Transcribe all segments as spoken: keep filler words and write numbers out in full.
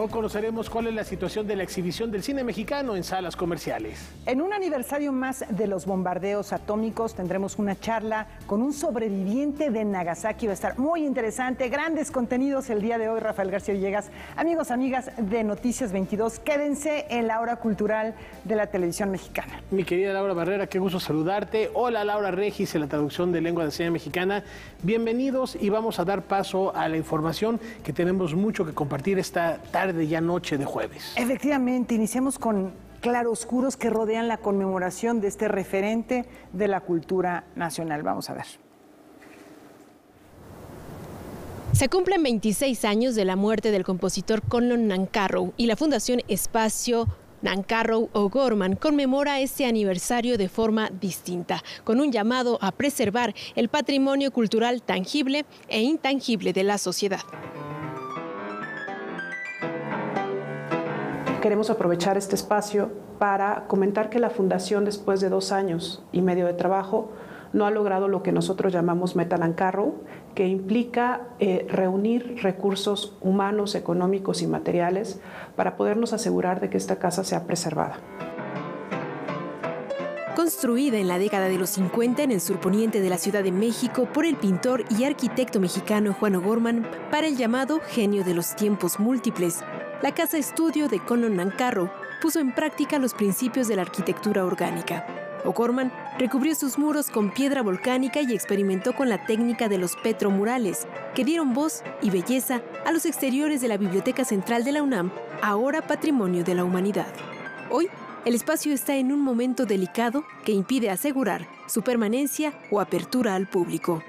Hoy conoceremos cuál es la situación de la exhibición del cine mexicano en salas comerciales. En un aniversario más de los bombardeos atómicos tendremos una charla con un sobreviviente de Nagasaki. Va a estar muy interesante, grandes contenidos el día de hoy. Rafael García Villegas, amigos, amigas de Noticias veintidós, quédense en la hora cultural de la televisión mexicana. Mi querida Laura Barrera, qué gusto saludarte. Hola, Laura Regis, en la traducción de lengua de señas mexicana. Bienvenidos y vamos a dar paso a la información que tenemos mucho que compartir esta tarde, ya noche de jueves. Efectivamente, iniciamos con claroscuros que rodean la conmemoración de este referente de la cultura nacional. Vamos a ver. Se cumplen veintiséis años de la muerte del compositor Conlon Nancarrow y la Fundación Espacio Nancarrow O'Gorman conmemora este aniversario de forma distinta, con un llamado a preservar el patrimonio cultural tangible e intangible de la sociedad. Queremos aprovechar este espacio para comentar que la Fundación, después de dos años y medio de trabajo, no ha logrado lo que nosotros llamamos Meta Nancarrow, que implica eh, reunir recursos humanos, económicos y materiales para podernos asegurar de que esta casa sea preservada. Construida en la década de los cincuenta en el surponiente de la Ciudad de México por el pintor y arquitecto mexicano Juan O'Gorman para el llamado genio de los tiempos múltiples, la casa estudio de Conlon Nancarrow puso en práctica los principios de la arquitectura orgánica. O'Gorman recubrió sus muros con piedra volcánica y experimentó con la técnica de los petromurales, que dieron voz y belleza a los exteriores de la Biblioteca Central de la UNAM, ahora Patrimonio de la Humanidad. Hoy, el espacio está en un momento delicado que impide asegurar su permanencia o apertura al público.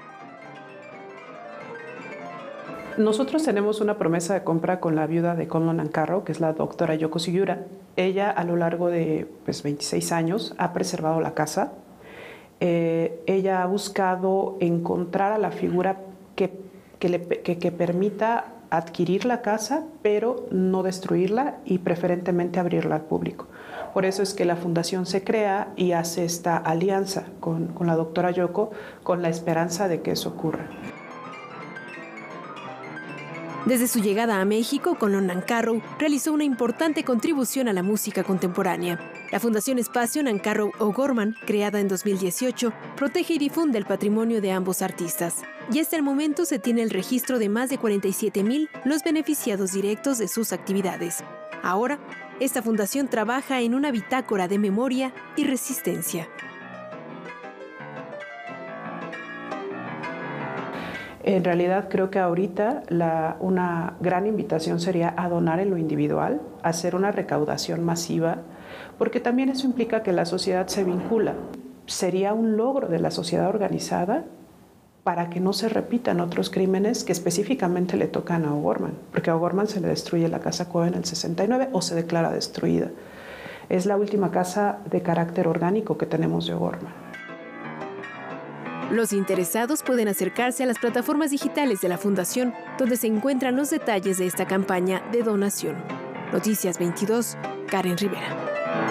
Nosotros tenemos una promesa de compra con la viuda de Conlon Nancarrow, que es la doctora Yoko Sugiura. Ella, a lo largo de pues, veintiséis años, ha preservado la casa. Eh, ella ha buscado encontrar a la figura que, que, le, que, que permita adquirir la casa, pero no destruirla y preferentemente abrirla al público. Por eso es que la Fundación se crea y hace esta alianza con, con la doctora Yoko, con la esperanza de que eso ocurra. Desde su llegada a México, Conlon Nancarrow realizó una importante contribución a la música contemporánea. La Fundación Espacio Nancarrow O'Gorman, creada en dos mil dieciocho, protege y difunde el patrimonio de ambos artistas. Y hasta el momento se tiene el registro de más de cuarenta y siete mil los beneficiados directos de sus actividades. Ahora, esta fundación trabaja en una bitácora de memoria y resistencia. En realidad creo que ahorita la, una gran invitación sería a donar en lo individual, hacer una recaudación masiva, porque también eso implica que la sociedad se vincula. Sería un logro de la sociedad organizada para que no se repitan otros crímenes que específicamente le tocan a O'Gorman, porque a O'Gorman se le destruye la Casa Cueva en el sesenta y nueve o se declara destruida. Es la última casa de carácter orgánico que tenemos de O'Gorman. Los interesados pueden acercarse a las plataformas digitales de la Fundación, donde se encuentran los detalles de esta campaña de donación. Noticias veintidós, Karen Rivera.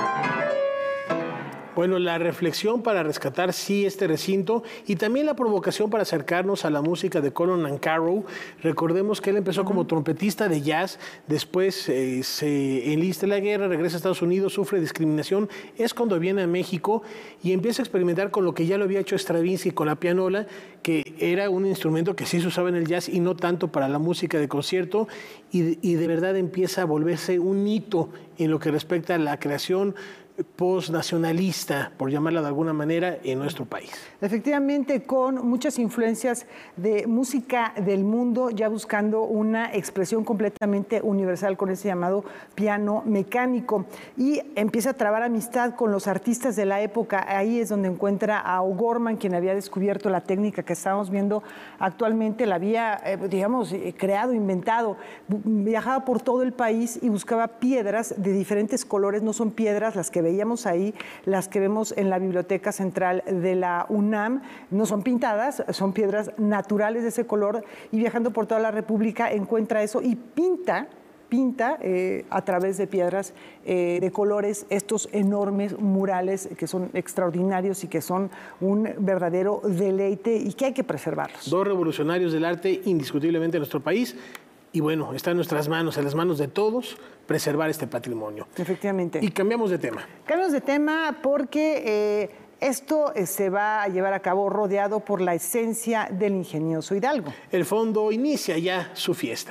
Bueno, la reflexión para rescatar sí este recinto y también la provocación para acercarnos a la música de Conlon Nancarrow. Recordemos que él empezó como trompetista de jazz, después eh, se enlista en la guerra, regresa a Estados Unidos, sufre discriminación, es cuando viene a México y empieza a experimentar con lo que ya lo había hecho Stravinsky con la pianola, que era un instrumento que sí se usaba en el jazz y no tanto para la música de concierto, y, y de verdad empieza a volverse un hito en lo que respecta a la creación postnacionalista, por llamarla de alguna manera, en nuestro país. Efectivamente, con muchas influencias de música del mundo, ya buscando una expresión completamente universal con ese llamado piano mecánico. Y empieza a trabar amistad con los artistas de la época. Ahí es donde encuentra a O'Gorman, quien había descubierto la técnica que estamos viendo actualmente, la había, eh, digamos, creado, inventado. Viajaba por todo el país y buscaba piedras de diferentes colores, no son piedras las que veíamos ahí, las que vemos en la Biblioteca Central de la UNAM, no son pintadas, son piedras naturales de ese color, y viajando por toda la República encuentra eso y pinta pinta eh, a través de piedras eh, de colores estos enormes murales que son extraordinarios y que son un verdadero deleite y que hay que preservarlos. Dos revolucionarios del arte indiscutiblemente en nuestro país. Y bueno, está en nuestras manos, en las manos de todos, preservar este patrimonio. Efectivamente. Y cambiamos de tema. Cambiamos de tema porque eh, esto eh, se va a llevar a cabo rodeado por la esencia del ingenioso Hidalgo. El fondo inicia ya su fiesta.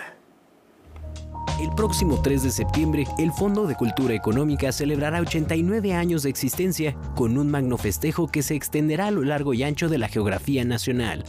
El próximo tres de septiembre, el Fondo de Cultura Económica celebrará ochenta y nueve años de existencia con un magno festejo que se extenderá a lo largo y ancho de la geografía nacional.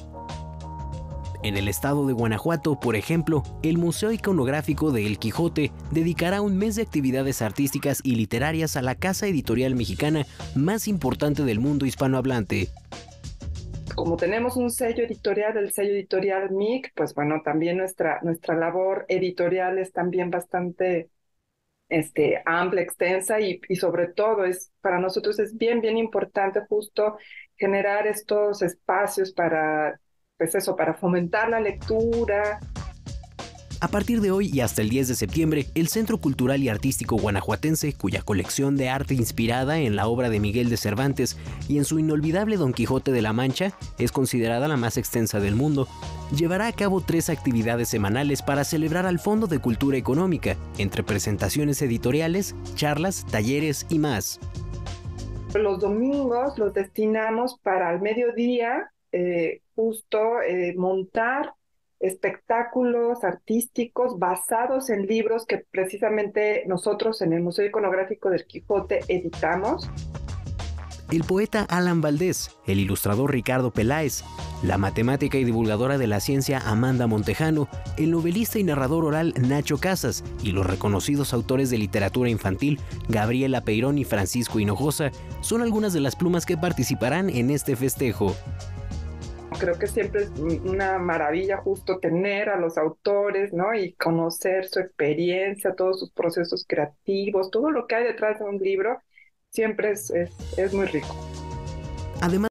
En el estado de Guanajuato, por ejemplo, el Museo Iconográfico de El Quijote dedicará un mes de actividades artísticas y literarias a la casa editorial mexicana más importante del mundo hispanohablante. Como tenemos un sello editorial, el sello editorial M I C, pues bueno, también nuestra, nuestra labor editorial es también bastante este, amplia, extensa y, y sobre todo es, para nosotros es bien, bien importante justo generar estos espacios para, pues eso, para fomentar la lectura. A partir de hoy y hasta el diez de septiembre, el Centro Cultural y Artístico Guanajuatense, cuya colección de arte inspirada en la obra de Miguel de Cervantes y en su inolvidable Don Quijote de la Mancha es considerada la más extensa del mundo, llevará a cabo tres actividades semanales para celebrar al Fondo de Cultura Económica, entre presentaciones editoriales, charlas, talleres y más. Los domingos los destinamos para al mediodía, eh, justo eh, montar espectáculos artísticos basados en libros que precisamente nosotros en el Museo Iconográfico del Quijote editamos. El poeta Alan Valdés, el ilustrador Ricardo Peláez, la matemática y divulgadora de la ciencia Amanda Montejano, el novelista y narrador oral Nacho Casas y los reconocidos autores de literatura infantil Gabriela Peirón y Francisco Hinojosa son algunas de las plumas que participarán en este festejo. Creo que siempre es una maravilla justo tener a los autores, ¿no? Y conocer su experiencia, todos sus procesos creativos, todo lo que hay detrás de un libro, siempre es, es, es muy rico. Además,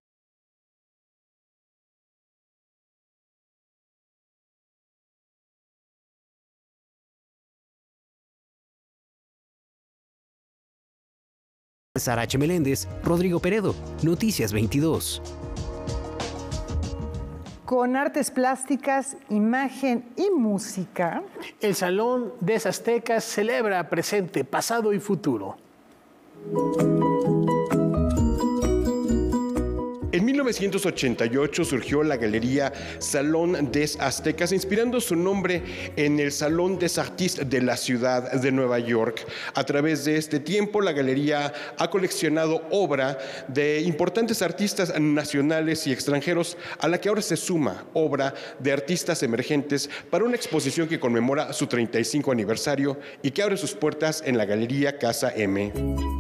Sara H. Meléndez, Rodrigo Peredo, Noticias veintidós. Con artes plásticas, imagen y música. El Salón de Aztecas celebra presente, pasado y futuro. En mil novecientos ochenta y ocho surgió la galería Salón des Aztecas, inspirando su nombre en el Salón des Artistes de la ciudad de Nueva York. A través de este tiempo, la galería ha coleccionado obra de importantes artistas nacionales y extranjeros, a la que ahora se suma obra de artistas emergentes para una exposición que conmemora su treinta y cinco aniversario y que abre sus puertas en la Galería Casa M.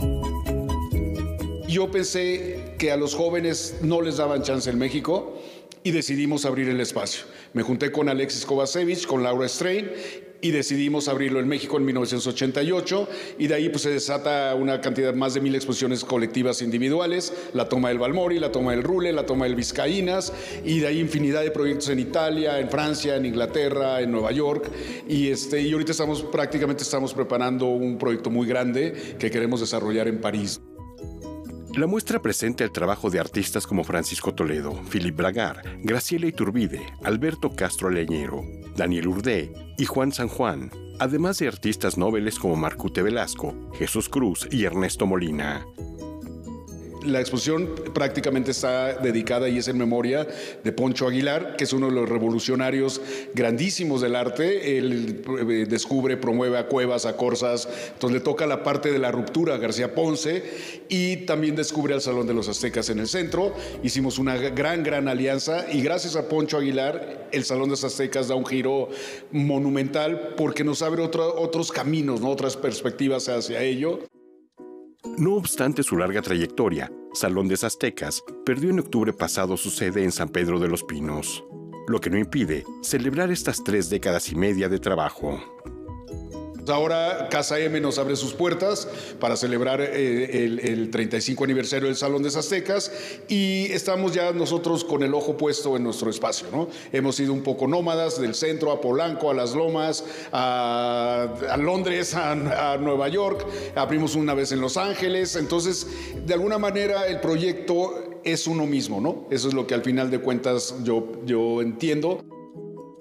Yo pensé que a los jóvenes no les daban chance en México y decidimos abrir el espacio. Me junté con Alexis Kovacevic, con Laura Strain y decidimos abrirlo en México en mil novecientos ochenta y ocho y de ahí pues se desata una cantidad más de mil exposiciones colectivas individuales, la toma del Balmori, la toma del Rule, la toma del Vizcaínas y de ahí infinidad de proyectos en Italia, en Francia, en Inglaterra, en Nueva York y, este, y ahorita estamos prácticamente estamos preparando un proyecto muy grande que queremos desarrollar en París. La muestra presenta el trabajo de artistas como Francisco Toledo, Philippe Bragar, Graciela Iturbide, Alberto Castro Leñero, Daniel Urdé y Juan San Juan, además de artistas nobles como Marcute Velasco, Jesús Cruz y Ernesto Molina. La exposición prácticamente está dedicada y es en memoria de Poncho Aguilar, que es uno de los revolucionarios grandísimos del arte. Él descubre, promueve a Cuevas, a Corsas, entonces le toca la parte de la ruptura a García Ponce y también descubre al Salón de los Aztecas en el centro. Hicimos una gran, gran alianza y gracias a Poncho Aguilar el Salón de los Aztecas da un giro monumental porque nos abre otro, otros caminos, ¿no? Otras perspectivas hacia ello. No obstante su larga trayectoria, Salón de Aztecas perdió en octubre pasado su sede en San Pedro de los Pinos, lo que no impide celebrar estas tres décadas y media de trabajo. Ahora Casa M nos abre sus puertas para celebrar eh, el, el treinta y cinco aniversario del Salón de Aztecas y estamos ya nosotros con el ojo puesto en nuestro espacio, ¿no? Hemos sido un poco nómadas del centro a Polanco, a Las Lomas, a, a Londres, a, a Nueva York, abrimos una vez en Los Ángeles, entonces de alguna manera el proyecto es uno mismo, ¿no? Eso es lo que al final de cuentas yo, yo entiendo.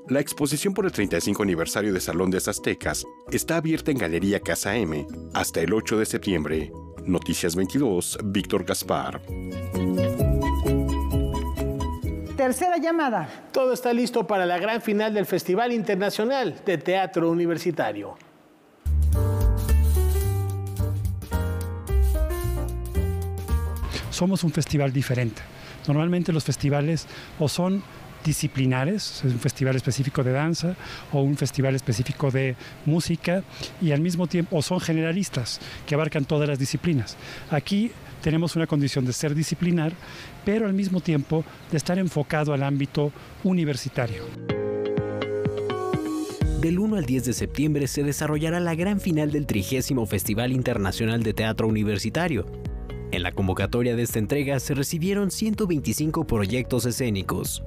La exposición por el treinta y cinco aniversario de Salón de Aztecas está abierta en Galería Casa M hasta el ocho de septiembre. Noticias veintidós, Víctor Gaspar. Tercera llamada. Todo está listo para la gran final del Festival Internacional de Teatro Universitario. Somos un festival diferente. Normalmente los festivales o son disciplinares, es un festival específico de danza o un festival específico de música, y al mismo tiempo o son generalistas que abarcan todas las disciplinas. Aquí tenemos una condición de ser disciplinar, pero al mismo tiempo de estar enfocado al ámbito universitario. Del uno al diez de septiembre se desarrollará la gran final del trigésimo Festival Internacional de Teatro Universitario. En la convocatoria de esta entrega se recibieron ciento veinticinco proyectos escénicos.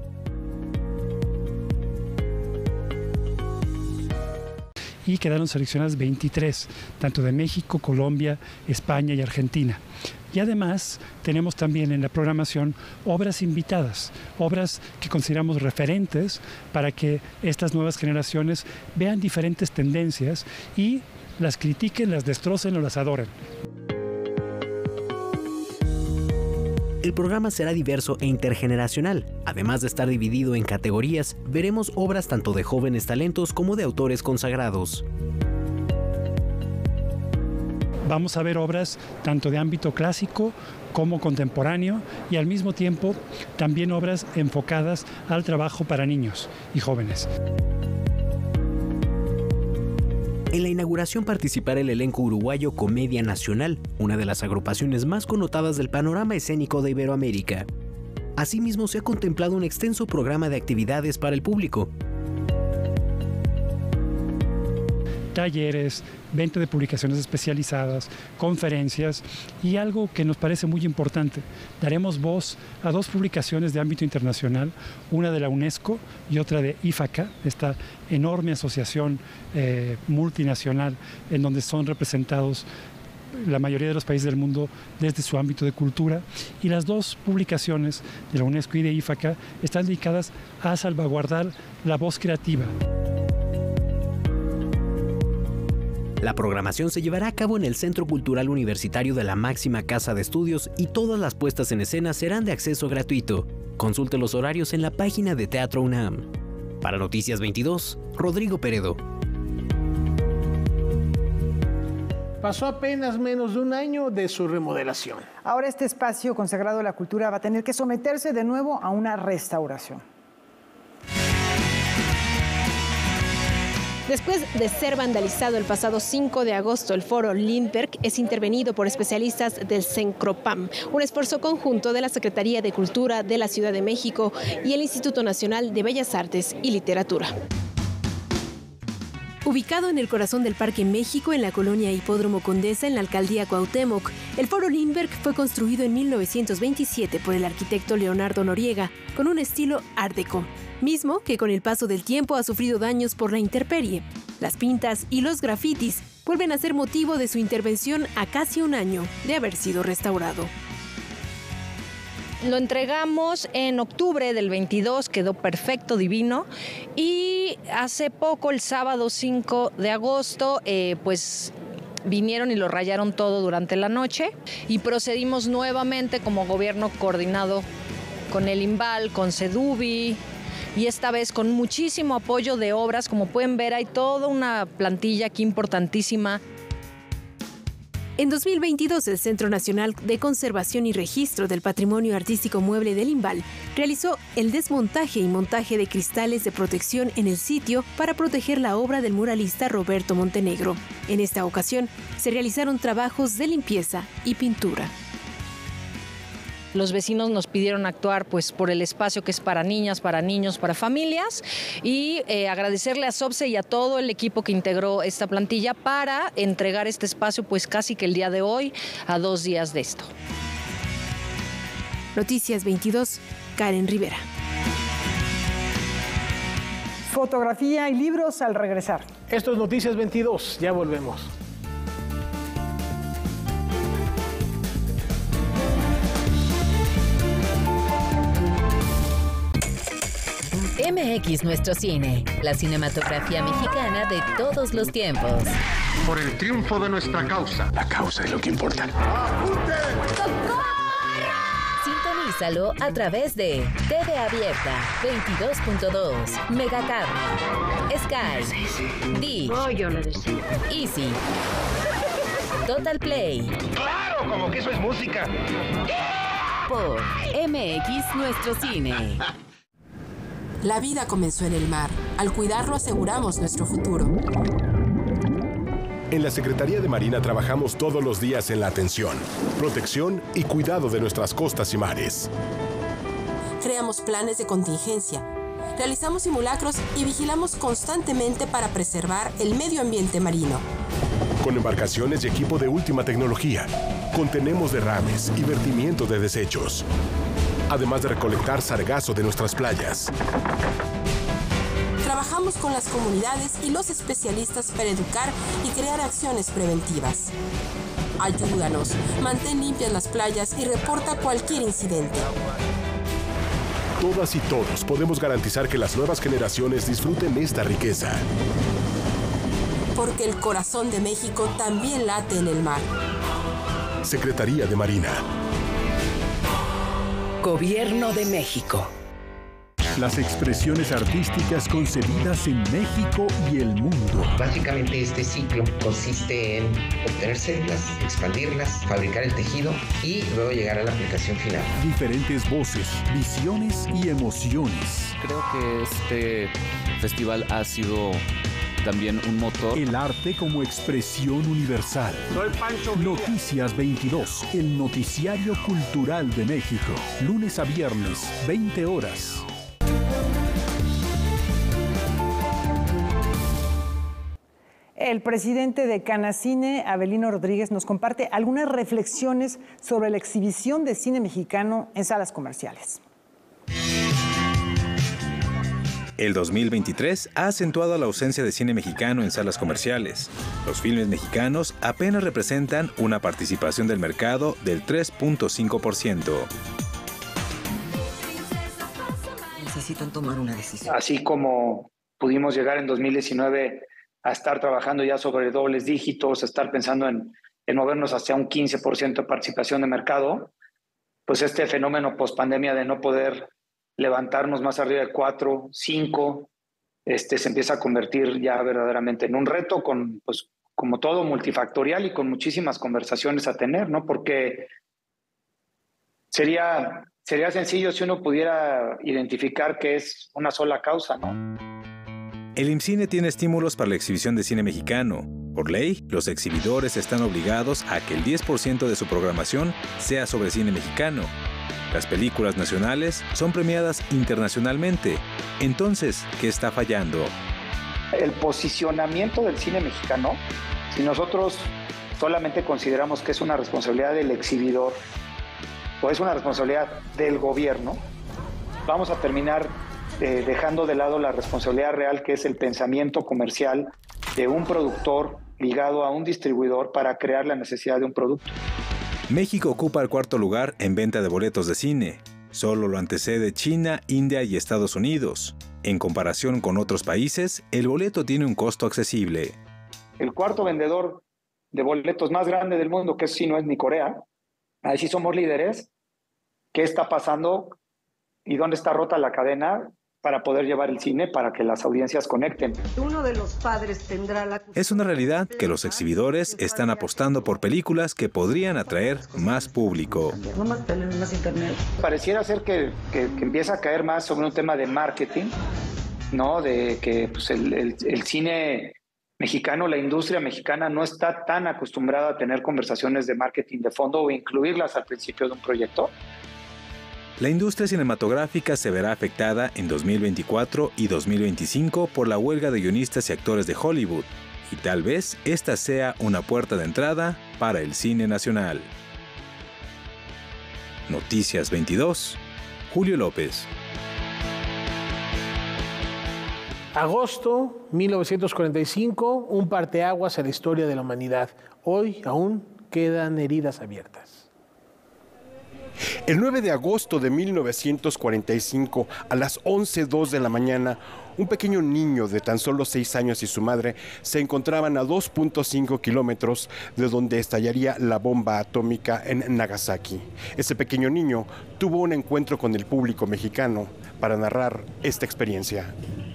Y quedaron seleccionadas veintitrés, tanto de México, Colombia, España y Argentina. Y además tenemos también en la programación obras invitadas, obras que consideramos referentes para que estas nuevas generaciones vean diferentes tendencias y las critiquen, las destrocen o las adoren. El programa será diverso e intergeneracional. Además de estar dividido en categorías, veremos obras tanto de jóvenes talentos como de autores consagrados. Vamos a ver obras tanto de ámbito clásico como contemporáneo y al mismo tiempo también obras enfocadas al trabajo para niños y jóvenes. En la inauguración participará el elenco uruguayo Comedia Nacional, una de las agrupaciones más connotadas del panorama escénico de Iberoamérica. Asimismo, se ha contemplado un extenso programa de actividades para el público. Talleres, venta de publicaciones especializadas, conferencias y algo que nos parece muy importante, daremos voz a dos publicaciones de ámbito internacional, una de la UNESCO y otra de I F A C A, esta enorme asociación eh, multinacional en donde son representados la mayoría de los países del mundo desde su ámbito de cultura, y las dos publicaciones de la UNESCO y de I F A C A están dedicadas a salvaguardar la voz creativa. La programación se llevará a cabo en el Centro Cultural Universitario de la máxima casa de estudios y todas las puestas en escena serán de acceso gratuito. Consulte los horarios en la página de Teatro UNAM. Para Noticias veintidós, Rodrigo Peredo. Pasó apenas menos de un año de su remodelación. Ahora este espacio consagrado a la cultura va a tener que someterse de nuevo a una restauración. Después de ser vandalizado el pasado cinco de agosto, el Foro Lindbergh es intervenido por especialistas del CENCROPAM, un esfuerzo conjunto de la Secretaría de Cultura de la Ciudad de México y el Instituto Nacional de Bellas Artes y Literatura. Ubicado en el corazón del Parque México, en la colonia Hipódromo Condesa, en la alcaldía Cuauhtémoc, el Foro Lindbergh fue construido en mil novecientos veintisiete por el arquitecto Leonardo Noriega, con un estilo Art Deco, mismo que con el paso del tiempo ha sufrido daños por la intemperie. Las pintas y los grafitis vuelven a ser motivo de su intervención a casi un año de haber sido restaurado. Lo entregamos en octubre del veintidós, quedó perfecto, divino, y hace poco, el sábado cinco de agosto, eh, pues vinieron y lo rayaron todo durante la noche y procedimos nuevamente como gobierno coordinado con el INVAL, con SEDUBI, y esta vez con muchísimo apoyo de obras. Como pueden ver, hay toda una plantilla aquí importantísima. En dos mil veintidós, el Centro Nacional de Conservación y Registro del Patrimonio Artístico Mueble del INVAL realizó el desmontaje y montaje de cristales de protección en el sitio para proteger la obra del muralista Roberto Montenegro. En esta ocasión, se realizaron trabajos de limpieza y pintura. Los vecinos nos pidieron actuar pues, por el espacio que es para niñas, para niños, para familias, y eh, agradecerle a SOBSE y a todo el equipo que integró esta plantilla para entregar este espacio pues casi que el día de hoy, a dos días de esto. Noticias veintidós, Karen Rivera. Fotografía y libros al regresar. Esto es Noticias veintidós, ya volvemos. M X Nuestro Cine, la cinematografía mexicana de todos los tiempos. Por el triunfo de nuestra causa. La causa es lo que importa. Sintonízalo a través de T V Abierta, veintidós punto dos, Megacable, Sky, Dish, oh, yo lo decía. Easy, Total Play. ¡Claro! Como que eso es música. Por M X Nuestro Cine. La vida comenzó en el mar. Al cuidarlo aseguramos nuestro futuro. En la Secretaría de Marina trabajamos todos los días en la atención, protección y cuidado de nuestras costas y mares. Creamos planes de contingencia, realizamos simulacros y vigilamos constantemente para preservar el medio ambiente marino. Con embarcaciones y equipo de última tecnología, contenemos derrames y vertimiento de desechos, además de recolectar sargazo de nuestras playas. Trabajamos con las comunidades y los especialistas para educar y crear acciones preventivas. Ayúdanos, mantén limpias las playas y reporta cualquier incidente. Todas y todos podemos garantizar que las nuevas generaciones disfruten esta riqueza. Porque el corazón de México también late en el mar. Secretaría de Marina. Gobierno de México. Las expresiones artísticas concebidas en México y el mundo. Básicamente este ciclo consiste en obtener células, expandirlas, fabricar el tejido y luego llegar a la aplicación final. Diferentes voces, visiones y emociones. Creo que este festival ha sido también un motor. El arte como expresión universal. Soy Pancho Villa. Noticias veintidós, el noticiario cultural de México. Lunes a viernes, veinte horas. El presidente de Canacine, Avelino Rodríguez, nos comparte algunas reflexiones sobre la exhibición de cine mexicano en salas comerciales. El dos mil veintitrés ha acentuado la ausencia de cine mexicano en salas comerciales. Los filmes mexicanos apenas representan una participación del mercado del tres punto cinco por ciento. Necesitan tomar una decisión. Así como pudimos llegar en dos mil diecinueve a estar trabajando ya sobre dobles dígitos, a estar pensando en, en movernos hacia un quince por ciento de participación de mercado, pues este fenómeno post-pandemia de no poder levantarnos más arriba de cuatro, cinco, este, se empieza a convertir ya verdaderamente en un reto, con, pues, como todo, multifactorial y con muchísimas conversaciones a tener, ¿no? Porque sería, sería sencillo si uno pudiera identificar que es una sola causa, ¿no? El IMCINE tiene estímulos para la exhibición de cine mexicano. Por ley, los exhibidores están obligados a que el diez por ciento de su programación sea sobre cine mexicano. Las películas nacionales son premiadas internacionalmente. Entonces, ¿qué está fallando? El posicionamiento del cine mexicano, si nosotros solamente consideramos que es una responsabilidad del exhibidor o es una responsabilidad del gobierno, vamos a terminar eh, dejando de lado la responsabilidad real, que es el pensamiento comercial de un productor ligado a un distribuidor para crear la necesidad de un producto. México ocupa el cuarto lugar en venta de boletos de cine. Solo lo antecede China, India y Estados Unidos. En comparación con otros países, el boleto tiene un costo accesible. El cuarto vendedor de boletos más grande del mundo, que eso sí no es ni Corea, ahí sí somos líderes. ¿Qué está pasando y dónde está rota la cadena para poder llevar el cine para que las audiencias conecten? Uno de los padres tendrá la... Es una realidad que los exhibidores están apostando por películas que podrían atraer más público. No más tener más internet. Pareciera ser que, que, que empieza a caer más sobre un tema de marketing, ¿no? De que pues, el, el, el cine mexicano, la industria mexicana no está tan acostumbrada a tener conversaciones de marketing de fondo o incluirlas al principio de un proyecto. La industria cinematográfica se verá afectada en dos mil veinticuatro y dos mil veinticinco por la huelga de guionistas y actores de Hollywood, y tal vez esta sea una puerta de entrada para el cine nacional. Noticias veintidós, Julio López. Agosto mil novecientos cuarenta y cinco, un parteaguas en la historia de la humanidad. Hoy aún quedan heridas abiertas. El nueve de agosto de mil novecientos cuarenta y cinco, a las once dos de la mañana, un pequeño niño de tan solo seis años y su madre se encontraban a dos punto cinco kilómetros de donde estallaría la bomba atómica en Nagasaki. Ese pequeño niño tuvo un encuentro con el público mexicano para narrar esta experiencia.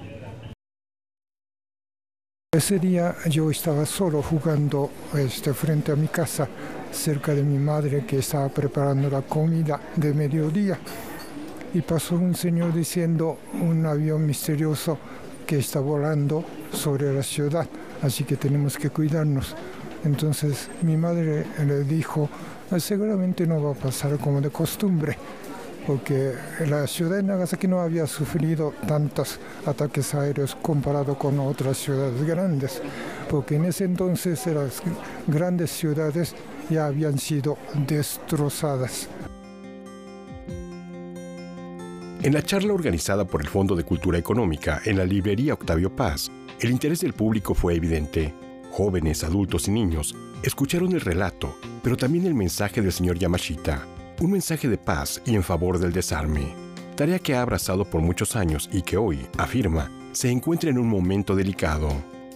Ese día yo estaba solo jugando este, frente a mi casa, cerca de mi madre que estaba preparando la comida de mediodía. Y pasó un señor diciendo un avión misterioso que está volando sobre la ciudad, así que tenemos que cuidarnos. Entonces mi madre le dijo, seguramente no va a pasar como de costumbre, porque la ciudad de Nagasaki no había sufrido tantos ataques aéreos comparado con otras ciudades grandes, porque en ese entonces las grandes ciudades ya habían sido destrozadas. En la charla organizada por el Fondo de Cultura Económica en la librería Octavio Paz, el interés del público fue evidente. Jóvenes, adultos y niños escucharon el relato, pero también el mensaje del señor Yamashita, un mensaje de paz y en favor del desarme, tarea que ha abrazado por muchos años y que hoy, afirma, se encuentra en un momento delicado.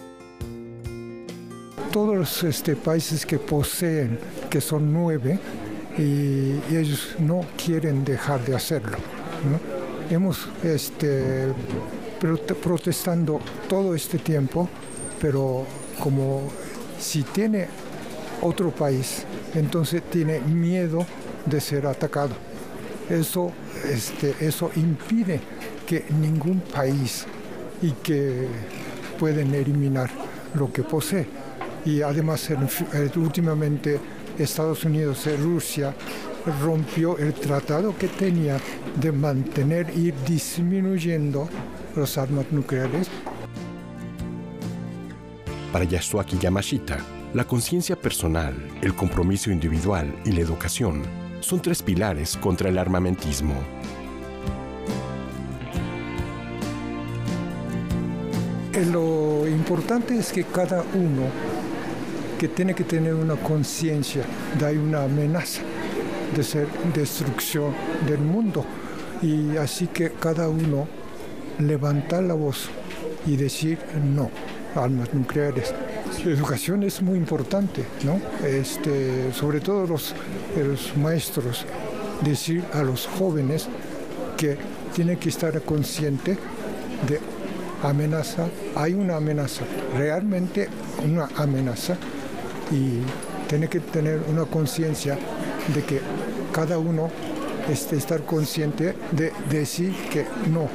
Todos los este, países que poseen, que son nueve, y, y ellos no quieren dejar de hacerlo, ¿no? Hemos este, protestando todo este tiempo, pero como si tiene otro país, entonces tiene miedo de ser atacado. Eso, este, eso impide que ningún país y que pueden eliminar lo que posee. Y además, últimamente, Estados Unidos y Rusia rompió el tratado que tenía de mantener y ir disminuyendo las armas nucleares. Para Yasuaki Yamashita, la conciencia personal, el compromiso individual y la educación son tres pilares contra el armamentismo. Lo importante es que cada uno que tiene que tener una conciencia de hay una amenaza de ser destrucción del mundo, y así que cada uno levantar la voz y decir no a armas nucleares. La educación es muy importante, ¿no? Este, sobre todo los, los maestros, decir a los jóvenes que tienen que estar conscientes de amenaza, hay una amenaza, realmente una amenaza, y tiene que tener una conciencia de que cada uno este, estar consciente de decir que no.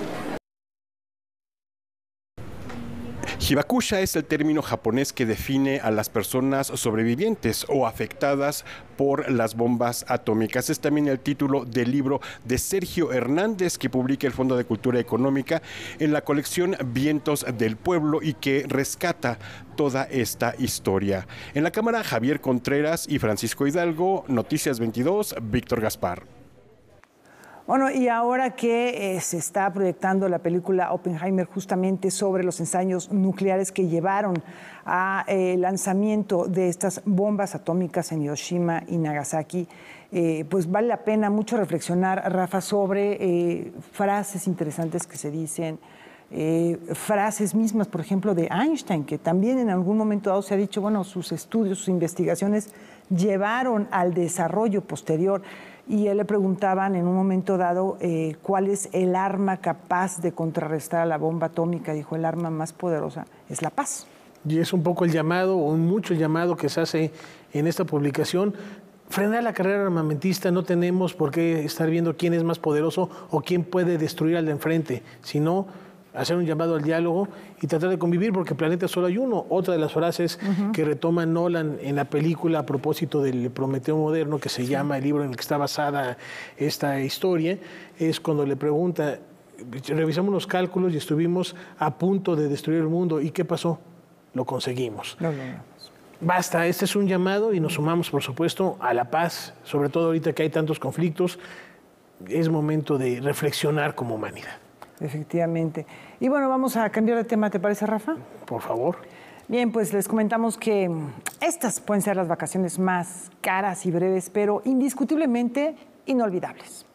Hibakusha es el término japonés que define a las personas sobrevivientes o afectadas por las bombas atómicas. Es también el título del libro de Sergio Hernández que publica el Fondo de Cultura Económica en la colección Vientos del Pueblo y que rescata toda esta historia. En la cámara, Javier Contreras y Francisco Hidalgo. Noticias veintidós, Víctor Gaspar. Bueno, y ahora que eh, se está proyectando la película Oppenheimer justamente sobre los ensayos nucleares que llevaron al eh, lanzamiento de estas bombas atómicas en Hiroshima y Nagasaki, eh, pues vale la pena mucho reflexionar, Rafa, sobre eh, frases interesantes que se dicen, eh, frases mismas, por ejemplo, de Einstein, que también en algún momento dado se ha dicho, bueno, sus estudios, sus investigaciones llevaron al desarrollo posterior. Y él le preguntaban en un momento dado eh, cuál es el arma capaz de contrarrestar a la bomba atómica. Dijo, el arma más poderosa es la paz. Y es un poco el llamado, o mucho el llamado que se hace en esta publicación. Frenar la carrera armamentista, no tenemos por qué estar viendo quién es más poderoso o quién puede destruir al de enfrente, sino hacer un llamado al diálogo y tratar de convivir, porque planeta solo hay uno. Otra de las frases uh-huh. que retoma Nolan en la película a propósito del Prometeo moderno, que se sí. llama el libro en el que está basada esta historia, es cuando le pregunta, revisamos los cálculos y estuvimos a punto de destruir el mundo. ¿Y qué pasó? Lo conseguimos. No, no, no. Basta, este es un llamado y nos sumamos, por supuesto, a la paz, sobre todo ahorita que hay tantos conflictos. Es momento de reflexionar como humanidad. Efectivamente. Y bueno, vamos a cambiar de tema, ¿te parece, Rafa? Por favor. Bien, pues les comentamos que estas pueden ser las vacaciones más caras y breves, pero indiscutiblemente inolvidables.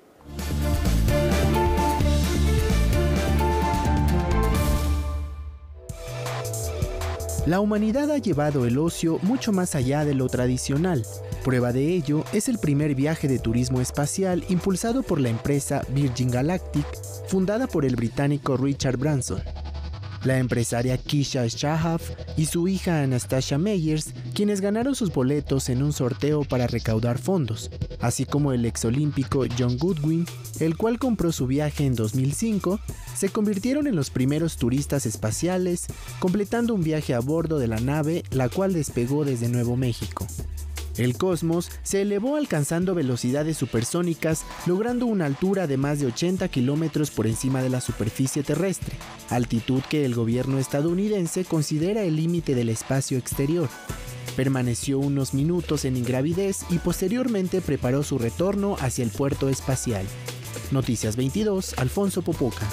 La humanidad ha llevado el ocio mucho más allá de lo tradicional. Prueba de ello es el primer viaje de turismo espacial impulsado por la empresa Virgin Galactic, fundada por el británico Richard Branson. La empresaria Keisha Shahab y su hija Anastasia Meyers, quienes ganaron sus boletos en un sorteo para recaudar fondos, así como el exolímpico John Goodwin, el cual compró su viaje en dos mil cinco, se convirtieron en los primeros turistas espaciales, completando un viaje a bordo de la nave, la cual despegó desde Nuevo México. El Cosmos se elevó alcanzando velocidades supersónicas, logrando una altura de más de ochenta kilómetros por encima de la superficie terrestre, altitud que el gobierno estadounidense considera el límite del espacio exterior. Permaneció unos minutos en ingravidez y posteriormente preparó su retorno hacia el puerto espacial. Noticias veintidós, Alfonso Popoca.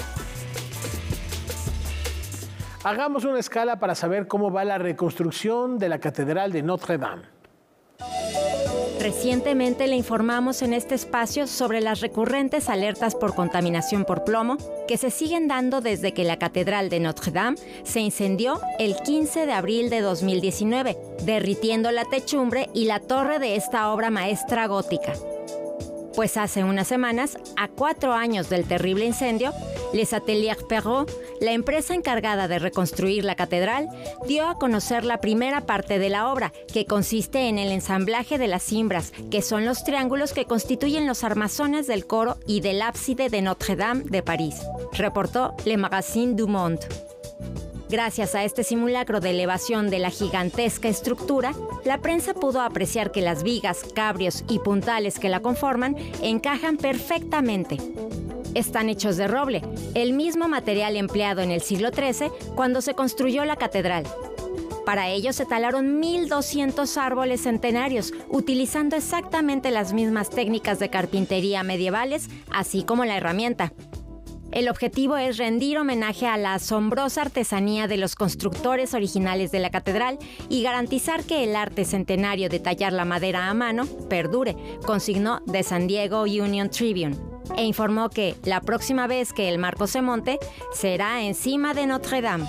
Hagamos una escala para saber cómo va la reconstrucción de la Catedral de Notre Dame. Recientemente le informamos en este espacio sobre las recurrentes alertas por contaminación por plomo que se siguen dando desde que la Catedral de Notre Dame se incendió el quince de abril de dos mil diecinueve, derritiendo la techumbre y la torre de esta obra maestra gótica. Pues hace unas semanas, a cuatro años del terrible incendio, Les Ateliers Perrault, la empresa encargada de reconstruir la catedral, dio a conocer la primera parte de la obra, que consiste en el ensamblaje de las cimbras, que son los triángulos que constituyen los armazones del coro y del ábside de Notre Dame de París, reportó Le Magazine du Monde. Gracias a este simulacro de elevación de la gigantesca estructura, la prensa pudo apreciar que las vigas, cabrios y puntales que la conforman encajan perfectamente. Están hechos de roble, el mismo material empleado en el siglo trece cuando se construyó la catedral. Para ello se talaron mil doscientos árboles centenarios, utilizando exactamente las mismas técnicas de carpintería medievales, así como la herramienta. El objetivo es rendir homenaje a la asombrosa artesanía de los constructores originales de la catedral y garantizar que el arte centenario de tallar la madera a mano perdure, consignó The San Diego Union Tribune, e informó que la próxima vez que el marco se monte será encima de Notre Dame.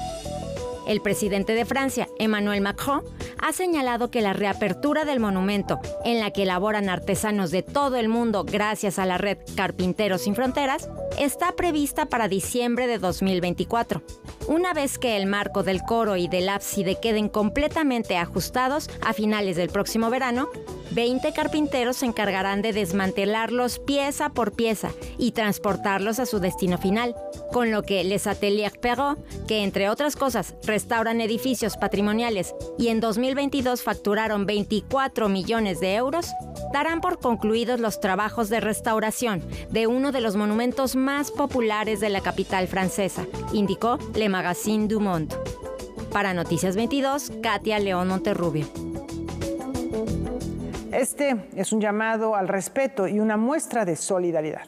El presidente de Francia, Emmanuel Macron, ha señalado que la reapertura del monumento, en la que elaboran artesanos de todo el mundo gracias a la red Carpinteros Sin Fronteras, está prevista para diciembre de dos mil veinticuatro. Una vez que el marco del coro y del ábside queden completamente ajustados a finales del próximo verano, veinte carpinteros se encargarán de desmantelarlos pieza por pieza y transportarlos a su destino final, con lo que Les Ateliers Perrault, que entre otras cosas restauran edificios patrimoniales y en dos mil veintidós facturaron veinticuatro millones de euros, darán por concluidos los trabajos de restauración de uno de los monumentos más populares de la capital francesa, indicó Le Magazine du Monde. Para Noticias veintidós, Katia León Monterrubio. Este es un llamado al respeto y una muestra de solidaridad.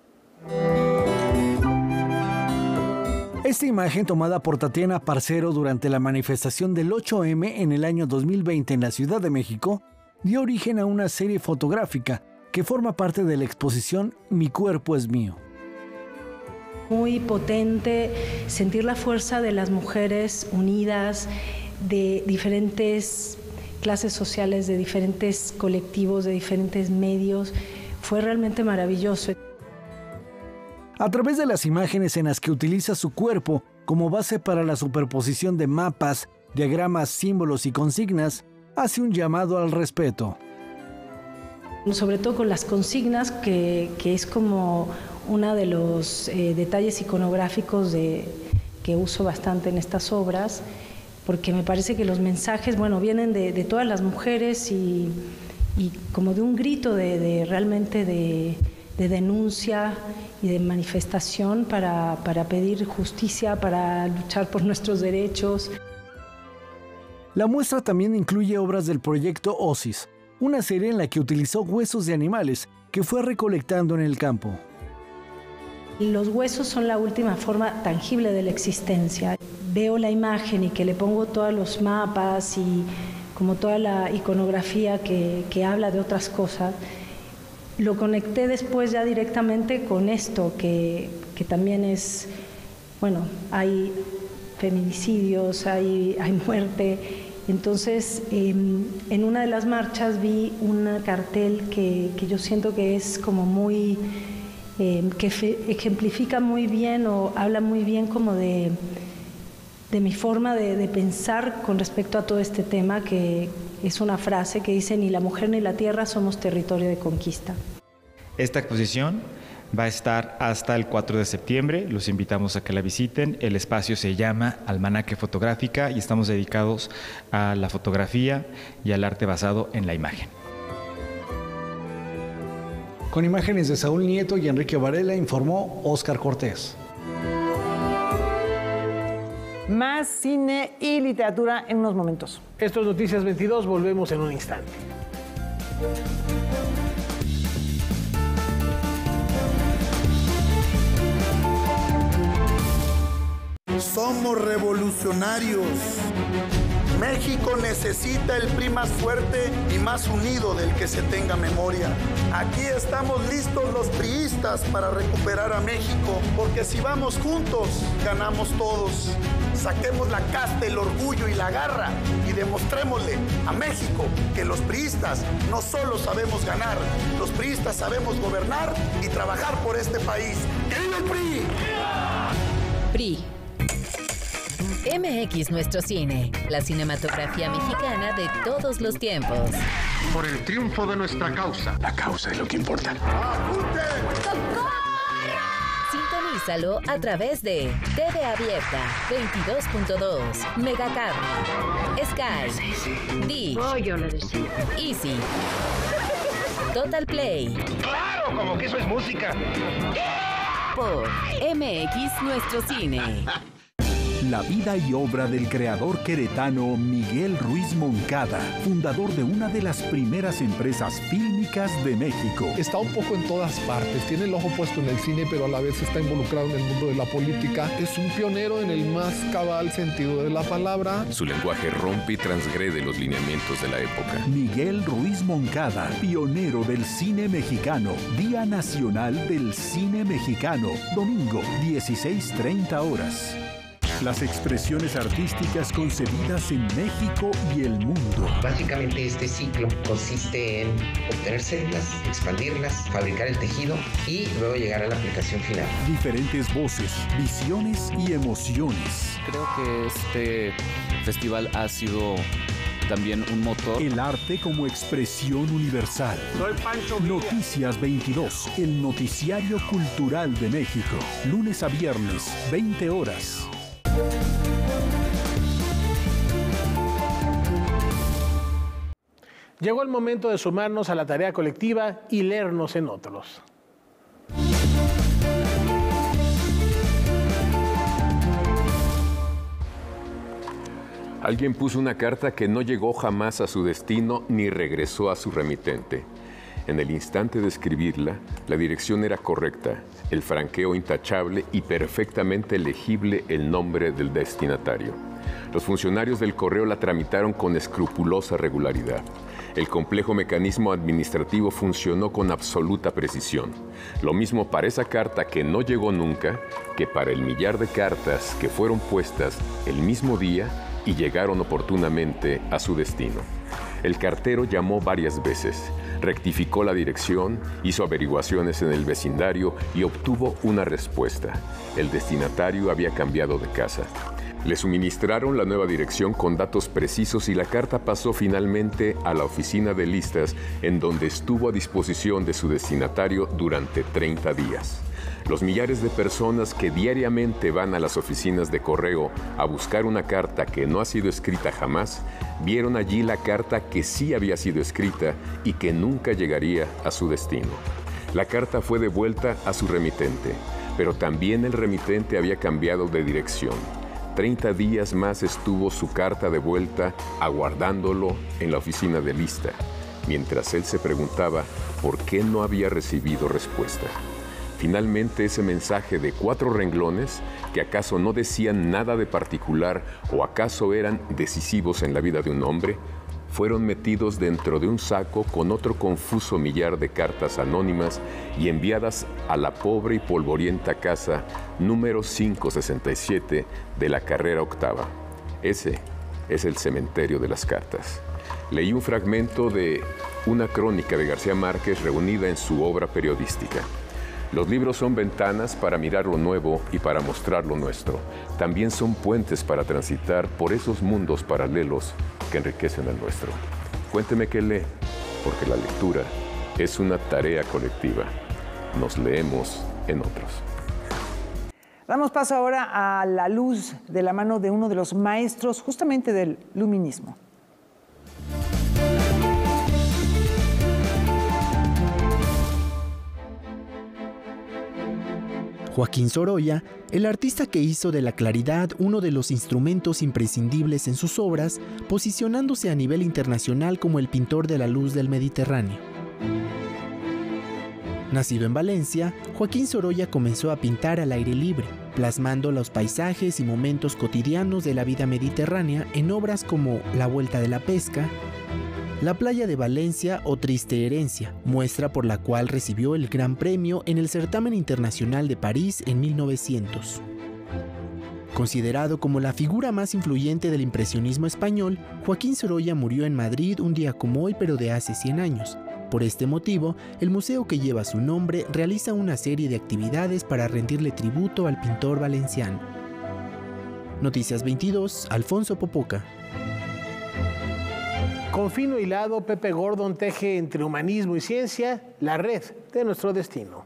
Esta imagen, tomada por Tatiana Parcero durante la manifestación del ocho eme en el año dos mil veinte en la Ciudad de México, dio origen a una serie fotográfica que forma parte de la exposición Mi cuerpo es mío. Muy potente sentir la fuerza de las mujeres unidas, de diferentes clases sociales, de diferentes colectivos, de diferentes medios. Fue realmente maravilloso. A través de las imágenes en las que utiliza su cuerpo como base para la superposición de mapas, diagramas, símbolos y consignas, hace un llamado al respeto. Sobre todo con las consignas, que, que es como uno de los eh, detalles iconográficos de, que uso bastante en estas obras, porque me parece que los mensajes, bueno, vienen de, de todas las mujeres y, y como de un grito de, de realmente de, de denuncia y de manifestación para, para pedir justicia, para luchar por nuestros derechos. La muestra también incluye obras del proyecto Osis, una serie en la que utilizó huesos de animales que fue recolectando en el campo. Los huesos son la última forma tangible de la existencia. Veo la imagen y que le pongo todos los mapas y como toda la iconografía que, que habla de otras cosas, lo conecté después ya directamente con esto, que, que también es, bueno, hay feminicidios, hay, hay muerte. Entonces, eh, en una de las marchas vi un cartel que, que yo siento que es como muy, eh, que fe, ejemplifica muy bien o habla muy bien como de, de mi forma de, de pensar con respecto a todo este tema, que es una frase que dice: ni la mujer ni la tierra somos territorio de conquista. Esta exposición va a estar hasta el cuatro de septiembre, los invitamos a que la visiten. El espacio se llama Almanaque Fotográfica y estamos dedicados a la fotografía y al arte basado en la imagen. Con imágenes de Saúl Nieto y Enrique Varela, informó Óscar Cortés. Más cine y literatura en unos momentos. Esto es Noticias veintidós, volvemos en un instante. Somos revolucionarios. México necesita el P R I más fuerte y más unido del que se tenga memoria. Aquí estamos listos los priistas para recuperar a México, porque si vamos juntos, ganamos todos. Saquemos la casta, el orgullo y la garra y demostrémosle a México que los priistas no solo sabemos ganar, los priistas sabemos gobernar y trabajar por este país. ¡Que viva el P R I! P R I. M X Nuestro Cine, la cinematografía mexicana de todos los tiempos. Por el triunfo de nuestra causa. La causa es lo que importa. Sintonízalo a través de T V Abierta, veintidós punto dos, Megacable, Sky, Dish, Oh, yo lo decía. Easy, Total Play. ¡Claro! Como que eso es música. Por M X Nuestro Cine. La vida y obra del creador queretano Miguel Ruiz Moncada, fundador de una de las primeras empresas fílmicas de México. Está un poco en todas partes, tiene el ojo puesto en el cine, pero a la vez está involucrado en el mundo de la política. Es un pionero en el más cabal sentido de la palabra. Su lenguaje rompe y transgrede los lineamientos de la época. Miguel Ruiz Moncada, pionero del cine mexicano. Día Nacional del Cine Mexicano, domingo, dieciséis treinta horas. Las expresiones artísticas concebidas en México y el mundo. Básicamente este ciclo consiste en obtener células, expandirlas, fabricar el tejido y luego llegar a la aplicación final. Diferentes voces, visiones y emociones. Creo que este festival ha sido también un motor. El arte como expresión universal. Soy Pancho Villa. Noticias veintidós, el noticiario cultural de México. Lunes a viernes, veinte horas. Llegó el momento de sumarnos a la tarea colectiva y leernos en otros. Alguien puso una carta que no llegó jamás a su destino ni regresó a su remitente. En el instante de escribirla, la dirección era correcta, el franqueo intachable y perfectamente legible el nombre del destinatario. Los funcionarios del correo la tramitaron con escrupulosa regularidad. El complejo mecanismo administrativo funcionó con absoluta precisión. Lo mismo para esa carta que no llegó nunca, que para el millar de cartas que fueron puestas el mismo día y llegaron oportunamente a su destino. El cartero llamó varias veces, rectificó la dirección, hizo averiguaciones en el vecindario y obtuvo una respuesta. El destinatario había cambiado de casa. Le suministraron la nueva dirección con datos precisos y la carta pasó finalmente a la oficina de listas, en donde estuvo a disposición de su destinatario durante treinta días. Los millares de personas que diariamente van a las oficinas de correo a buscar una carta que no ha sido escrita jamás, vieron allí la carta que sí había sido escrita y que nunca llegaría a su destino. La carta fue devuelta a su remitente, pero también el remitente había cambiado de dirección. Treinta días más estuvo su carta de vuelta aguardándolo en la oficina de lista, mientras él se preguntaba por qué no había recibido respuesta. Finalmente, ese mensaje de cuatro renglones, que acaso no decían nada de particular o acaso eran decisivos en la vida de un hombre, fueron metidos dentro de un saco con otro confuso millar de cartas anónimas y enviadas a la pobre y polvorienta casa número quinientos sesenta y siete de la carrera octava. Ese es el cementerio de las cartas. Leí un fragmento de una crónica de García Márquez reunida en su obra periodística. Los libros son ventanas para mirar lo nuevo y para mostrar lo nuestro. También son puentes para transitar por esos mundos paralelos que enriquecen al nuestro. Cuénteme qué lee, porque la lectura es una tarea colectiva. Nos leemos en otros. Damos paso ahora a la luz de la mano de uno de los maestros justamente del luminismo. Joaquín Sorolla, el artista que hizo de la claridad uno de los instrumentos imprescindibles en sus obras, posicionándose a nivel internacional como el pintor de la luz del Mediterráneo. Nacido en Valencia, Joaquín Sorolla comenzó a pintar al aire libre, plasmando los paisajes y momentos cotidianos de la vida mediterránea en obras como La Vuelta de la Pesca, La Playa de Valencia o Triste Herencia, muestra por la cual recibió el Gran Premio en el Certamen Internacional de París en mil novecientos. Considerado como la figura más influyente del impresionismo español, Joaquín Sorolla murió en Madrid un día como hoy, pero de hace cien años. Por este motivo, el museo que lleva su nombre realiza una serie de actividades para rendirle tributo al pintor valenciano. Noticias veintidós, Alfonso Popoca. Con fino hilado, Pepe Gordon teje entre humanismo y ciencia la red de nuestro destino.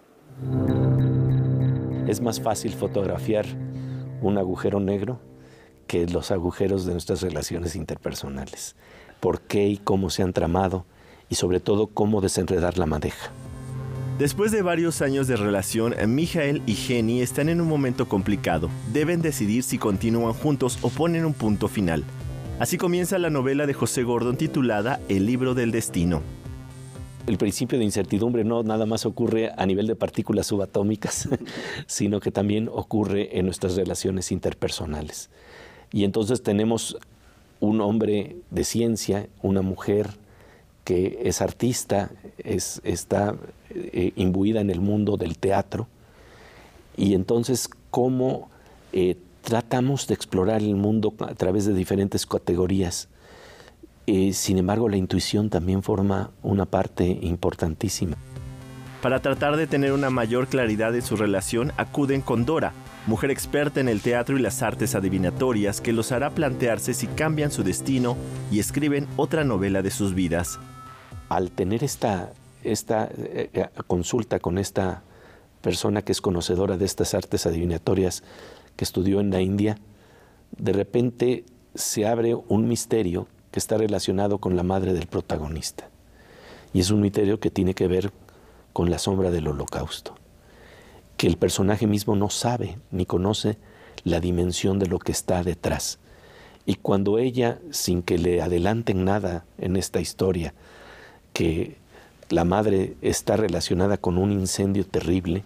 Es más fácil fotografiar un agujero negro que los agujeros de nuestras relaciones interpersonales. ¿Por qué y cómo se han tramado? Y sobre todo, cómo desenredar la madeja. Después de varios años de relación, Mijael y Jenny están en un momento complicado. Deben decidir si continúan juntos o ponen un punto final. Así comienza la novela de José Gordon titulada El libro del destino. El principio de incertidumbre no nada más ocurre a nivel de partículas subatómicas, sino que también ocurre en nuestras relaciones interpersonales. Y entonces tenemos un hombre de ciencia, una mujer que es artista, es, está eh, imbuida en el mundo del teatro, y entonces cómo eh, tratamos de explorar el mundo a través de diferentes categorías. Eh, sin embargo, la intuición también forma una parte importantísima. Para tratar de tener una mayor claridad en su relación, acuden con Dora, mujer experta en el teatro y las artes adivinatorias, que los hará plantearse si cambian su destino y escriben otra novela de sus vidas. Al tener esta, esta eh, consulta con esta persona que es conocedora de estas artes adivinatorias, que estudió en la India, de repente se abre un misterio que está relacionado con la madre del protagonista. Y es un misterio que tiene que ver con la sombra del Holocausto, que el personaje mismo no sabe ni conoce la dimensión de lo que está detrás. Y cuando ella, sin que le adelanten nada en esta historia, que la madre está relacionada con un incendio terrible,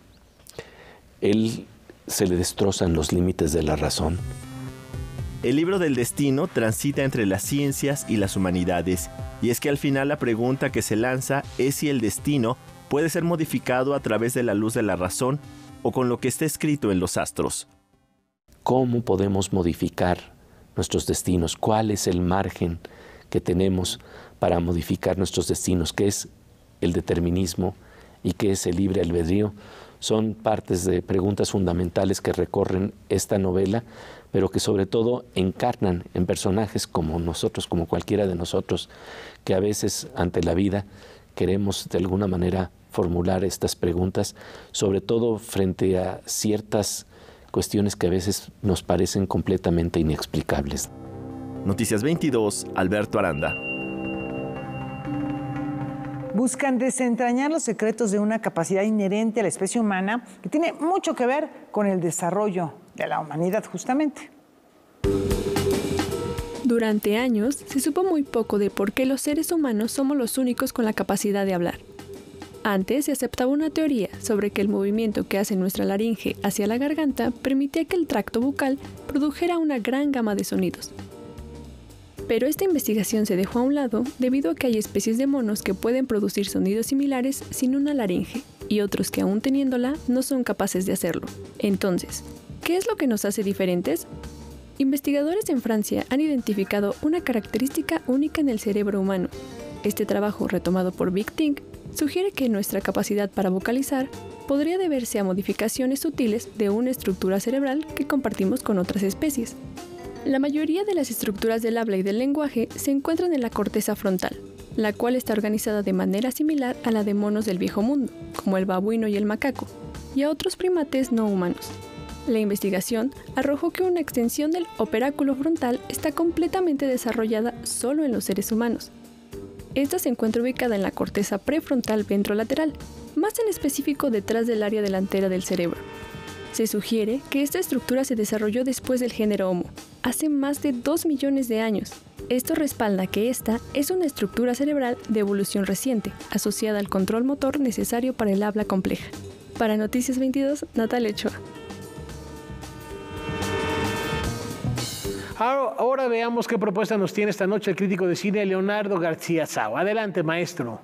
él se le destrozan los límites de la razón. El libro del destino transita entre las ciencias y las humanidades, y es que al final la pregunta que se lanza es si el destino puede ser modificado a través de la luz de la razón o con lo que está escrito en los astros. ¿Cómo podemos modificar nuestros destinos? ¿Cuál es el margen que tenemos para modificar nuestros destinos? ¿Qué es el determinismo y qué es el libre albedrío? Son partes de preguntas fundamentales que recorren esta novela, pero que sobre todo encarnan en personajes como nosotros, como cualquiera de nosotros, que a veces ante la vida queremos de alguna manera formular estas preguntas, sobre todo frente a ciertas cuestiones que a veces nos parecen completamente inexplicables. Noticias veintidós, Alberto Aranda. Buscan desentrañar los secretos de una capacidad inherente a la especie humana que tiene mucho que ver con el desarrollo de la humanidad, justamente. Durante años se supo muy poco de por qué los seres humanos somos los únicos con la capacidad de hablar. Antes se aceptaba una teoría sobre que el movimiento que hace nuestra laringe hacia la garganta permitía que el tracto bucal produjera una gran gama de sonidos. Pero esta investigación se dejó a un lado debido a que hay especies de monos que pueden producir sonidos similares sin una laringe y otros que aún teniéndola no son capaces de hacerlo. Entonces, ¿qué es lo que nos hace diferentes? Investigadores en Francia han identificado una característica única en el cerebro humano. Este trabajo, retomado por Big Think, sugiere que nuestra capacidad para vocalizar podría deberse a modificaciones sutiles de una estructura cerebral que compartimos con otras especies. La mayoría de las estructuras del habla y del lenguaje se encuentran en la corteza frontal, la cual está organizada de manera similar a la de monos del Viejo Mundo, como el babuino y el macaco, y a otros primates no humanos. La investigación arrojó que una extensión del operáculo frontal está completamente desarrollada solo en los seres humanos. Esta se encuentra ubicada en la corteza prefrontal ventrolateral, más en específico detrás del área delantera del cerebro. Se sugiere que esta estructura se desarrolló después del género Homo, hace más de dos millones de años. Esto respalda que esta es una estructura cerebral de evolución reciente, asociada al control motor necesario para el habla compleja. Para Noticias veintidós, Natalia Ochoa. Ahora, ahora veamos qué propuesta nos tiene esta noche el crítico de cine Leonardo García Sau. Adelante, maestro.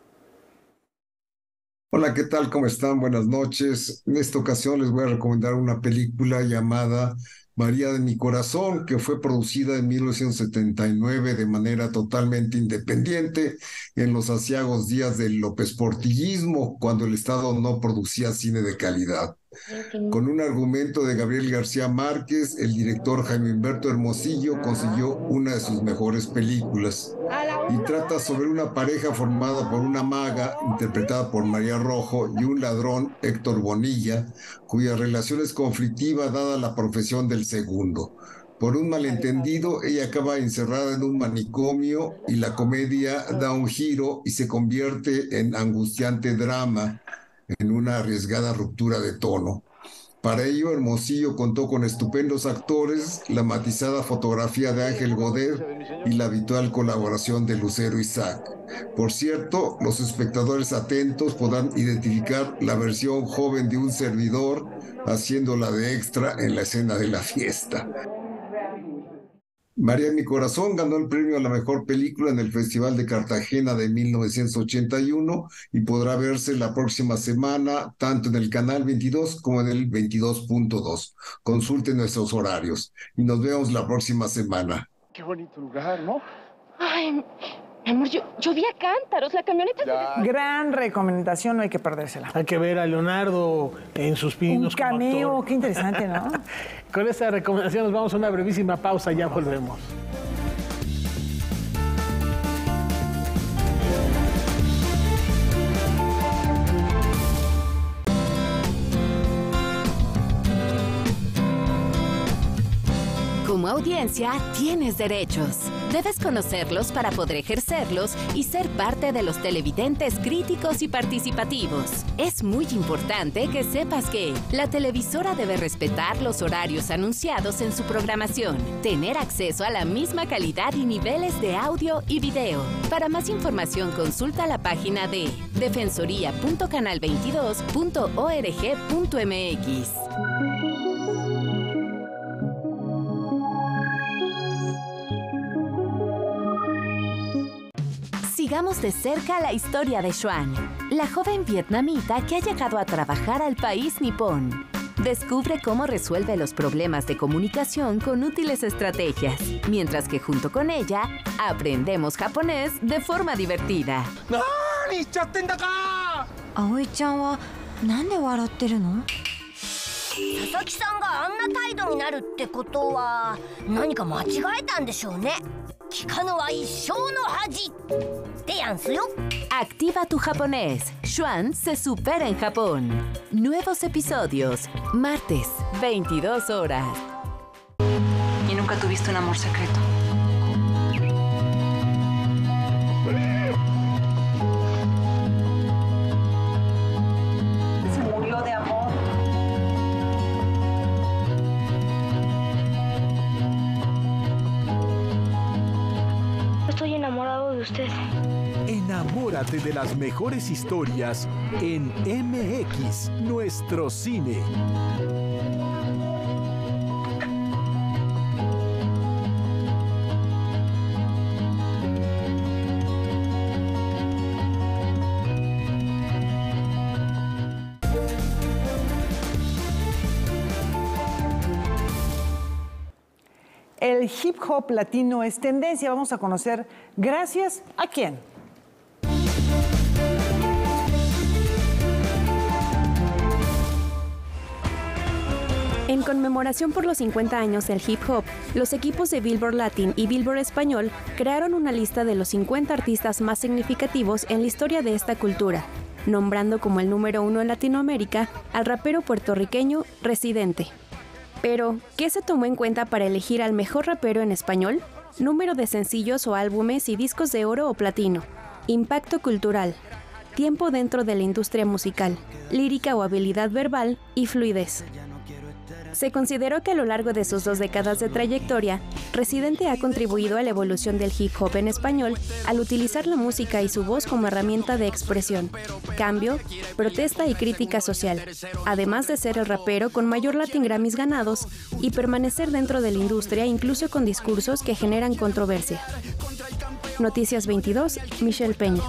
Hola, ¿qué tal? ¿Cómo están? Buenas noches. En esta ocasión les voy a recomendar una película llamada María de mi corazón, que fue producida en mil novecientos setenta y nueve de manera totalmente independiente en los aciagos días del López Portillismo, cuando el Estado no producía cine de calidad. Con un argumento de Gabriel García Márquez, el director Jaime Humberto Hermosillo consiguió una de sus mejores películas. Y trata sobre una pareja formada por una maga, interpretada por María Rojo, y un ladrón, Héctor Bonilla, cuya relación es conflictiva dada la profesión del segundo. Por un malentendido, ella acaba encerrada en un manicomio y la comedia da un giro y se convierte en angustiante drama, en una arriesgada ruptura de tono. Para ello, Hermosillo contó con estupendos actores, la matizada fotografía de Ángel Godet y la habitual colaboración de Lucero Isaac. Por cierto, los espectadores atentos podrán identificar la versión joven de un servidor haciéndola de extra en la escena de la fiesta. María de mi corazón ganó el premio a la mejor película en el Festival de Cartagena de mil novecientos ochenta y uno y podrá verse la próxima semana tanto en el canal veintidós como en el veintidós punto dos. Consulten nuestros horarios y nos vemos la próxima semana. Qué bonito lugar, ¿no? Ay, mi amor, yo, yo vi a Cántaros, la camioneta. Ya. Gran recomendación, no hay que perdérsela. Hay que ver a Leonardo en sus pininos. Un cameo, qué interesante, ¿no? Con esta recomendación nos vamos a una brevísima pausa, ya volvemos. Como audiencia, tienes derechos. Debes conocerlos para poder ejercerlos y ser parte de los televidentes críticos y participativos. Es muy importante que sepas que la televisora debe respetar los horarios anunciados en su programación, tener acceso a la misma calidad y niveles de audio y video. Para más información, consulta la página de defensoría punto canal veintidós punto org punto mx. Sigamos de cerca la historia de Xuan, la joven vietnamita que ha llegado a trabajar al país nipón. Descubre cómo resuelve los problemas de comunicación con útiles estrategias, mientras que junto con ella aprendemos japonés de forma divertida. Aoi-chan wa nande waratte no? Sasaki-san ga anna taido ni naru tte koto wa nanika machigaetan deshou ne. Kikanu wa issou no haji. Activa tu japonés. Xuan se supera en Japón. Nuevos episodios. Martes, veintidós horas. ¿Y nunca tuviste un amor secreto? Se murió de amor. Estoy enamorado de usted. Enamórate de las mejores historias en M X, nuestro cine. el hip hop latino es tendencia. Vamos a conocer gracias a quién. En conmemoración por los cincuenta años del hip hop, los equipos de Billboard Latin y Billboard Español crearon una lista de los cincuenta artistas más significativos en la historia de esta cultura, nombrando como el número uno en Latinoamérica al rapero puertorriqueño Residente. Pero, ¿qué se tomó en cuenta para elegir al mejor rapero en español? Número de sencillos o álbumes y discos de oro o platino, impacto cultural, tiempo dentro de la industria musical, lírica o habilidad verbal y fluidez. Se consideró que a lo largo de sus dos décadas de trayectoria, Residente ha contribuido a la evolución del hip hop en español al utilizar la música y su voz como herramienta de expresión, cambio, protesta y crítica social, además de ser el rapero con mayor Latin Grammys ganados y permanecer dentro de la industria incluso con discursos que generan controversia. Noticias veintidós, Michelle Peña.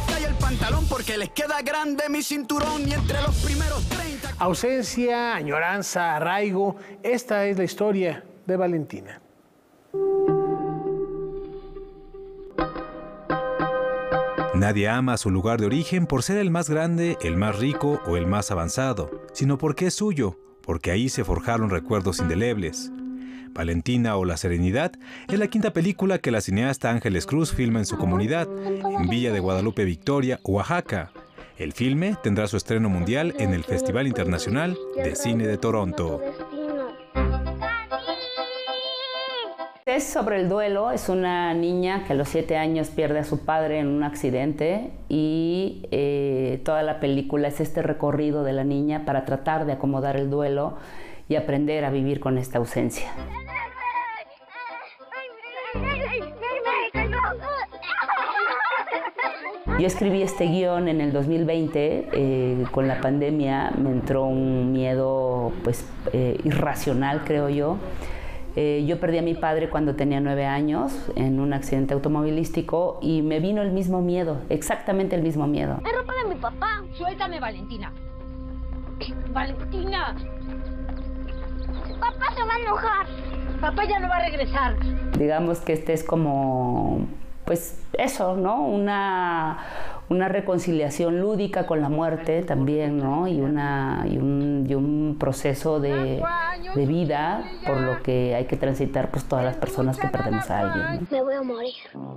Ausencia, añoranza, arraigo, esta es la historia de Valentina. Nadie ama a su lugar de origen por ser el más grande, el más rico o el más avanzado, sino porque es suyo, porque ahí se forjaron recuerdos indelebles. Valentina o La Serenidad es la quinta película que la cineasta Ángeles Cruz filma en su comunidad, en Villa de Guadalupe Victoria, Oaxaca. El filme tendrá su estreno mundial en el Festival Internacional de Cine de Toronto. Es sobre el duelo. Es una niña que a los siete años pierde a su padre en un accidente y eh, toda la película es este recorrido de la niña para tratar de acomodar el duelo y aprender a vivir con esta ausencia. Yo escribí este guión en el dos mil veinte, eh, con la pandemia me entró un miedo pues, eh, irracional, creo yo. Eh, yo perdí a mi padre cuando tenía nueve años en un accidente automovilístico y me vino el mismo miedo, exactamente el mismo miedo. Es ropa de mi papá. Suéltame, Valentina. Valentina. Papá se va a enojar. Papá ya no va a regresar. Digamos que este es como, pues eso, ¿no? Una, una reconciliación lúdica con la muerte también, ¿no? Y, una, y, un, y un proceso de, de vida por lo que hay que transitar pues todas las personas que perdemos a alguien, ¿no? Me voy a morir.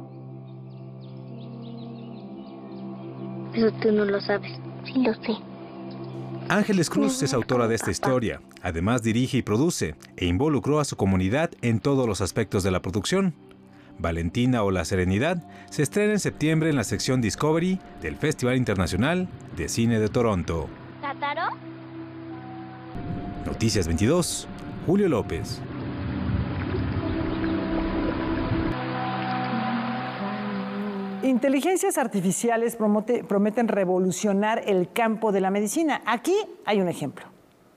Eso tú no lo sabes. Sí lo sé. Ángeles Cruz es autora de esta historia. Además dirige y produce, e involucró a su comunidad en todos los aspectos de la producción. Valentina o La Serenidad se estrena en septiembre en la sección Discovery del Festival Internacional de Cine de Toronto. ¿Tátaro? Noticias veintidós, Julio López. Inteligencias artificiales promote, prometen revolucionar el campo de la medicina. Aquí hay un ejemplo.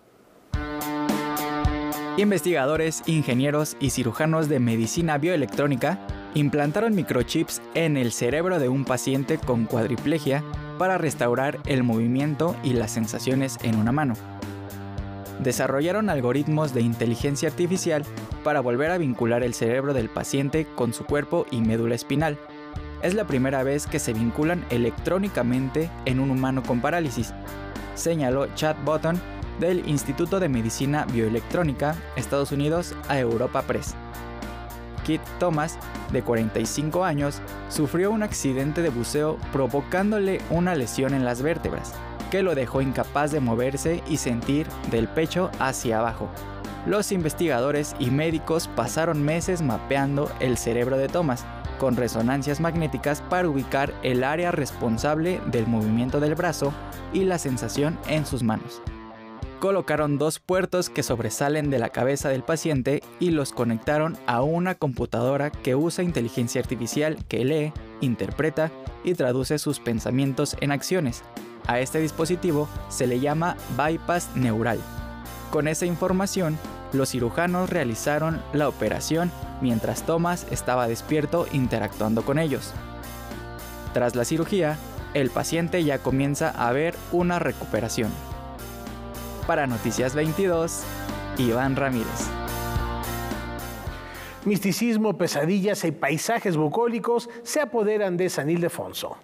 Investigadores, ingenieros y cirujanos de medicina bioelectrónica implantaron microchips en el cerebro de un paciente con cuadriplegia para restaurar el movimiento y las sensaciones en una mano. Desarrollaron algoritmos de inteligencia artificial para volver a vincular el cerebro del paciente con su cuerpo y médula espinal. Es la primera vez que se vinculan electrónicamente en un humano con parálisis, señaló Chad Button del Instituto de Medicina Bioelectrónica, Estados Unidos, a Europa Press. Kit Thomas, de cuarenta y cinco años, sufrió un accidente de buceo provocándole una lesión en las vértebras, que lo dejó incapaz de moverse y sentir del pecho hacia abajo. Los investigadores y médicos pasaron meses mapeando el cerebro de Thomas, con resonancias magnéticas para ubicar el área responsable del movimiento del brazo y la sensación en sus manos. Colocaron dos puertos que sobresalen de la cabeza del paciente y los conectaron a una computadora que usa inteligencia artificial que lee, interpreta y traduce sus pensamientos en acciones. A este dispositivo se le llama bypass neural. Con esa información, los cirujanos realizaron la operación mientras Thomas estaba despierto interactuando con ellos. Tras la cirugía, el paciente ya comienza a ver una recuperación. Para Noticias veintidós, Iván Ramírez. Misticismo, pesadillas y paisajes bucólicos se apoderan de San Ildefonso.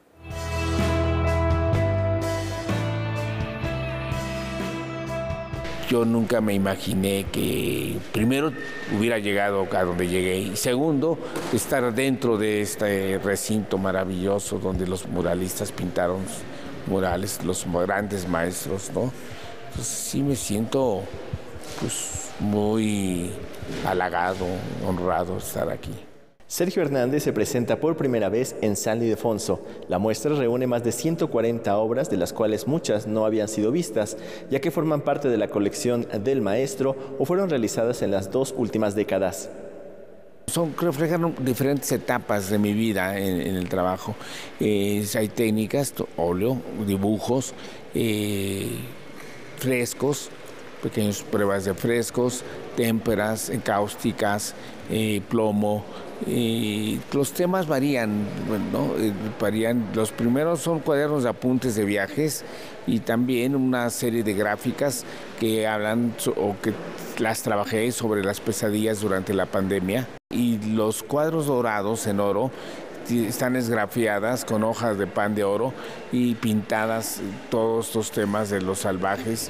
Yo nunca me imaginé que, primero, hubiera llegado a donde llegué y segundo, estar dentro de este recinto maravilloso donde los muralistas pintaron murales, los grandes maestros, ¿no? Pues sí me siento pues, muy halagado, honrado estar aquí. Sergio Hernández se presenta por primera vez en San Ildefonso. La muestra reúne más de ciento cuarenta obras, de las cuales muchas no habían sido vistas, ya que forman parte de la colección del maestro o fueron realizadas en las dos últimas décadas. Son, reflejan diferentes etapas de mi vida en, en el trabajo. Eh, hay técnicas, óleo, dibujos, eh, frescos, pequeñas pruebas de frescos, témperas, cáusticas, eh, plomo. Y los temas varían, ¿no? varían. Los primeros son cuadernos de apuntes de viajes y también una serie de gráficas que hablan o que las trabajé sobre las pesadillas durante la pandemia. Y los cuadros dorados en oro están esgrafiadas con hojas de pan de oro y pintadas todos estos temas de los salvajes.